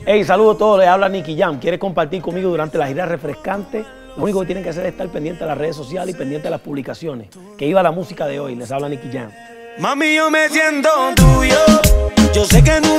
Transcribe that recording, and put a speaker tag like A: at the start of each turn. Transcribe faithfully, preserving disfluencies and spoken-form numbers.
A: Hey, saludos a todos, les habla Nicky Jam. ¿Quieres compartir conmigo durante la gira refrescante? Lo único que tienen que hacer es estar pendiente de las redes sociales y pendiente de las publicaciones. Que iba la música de hoy, les habla Nicky Jam.
B: Mami, yo me siento tuyo, yo sé que no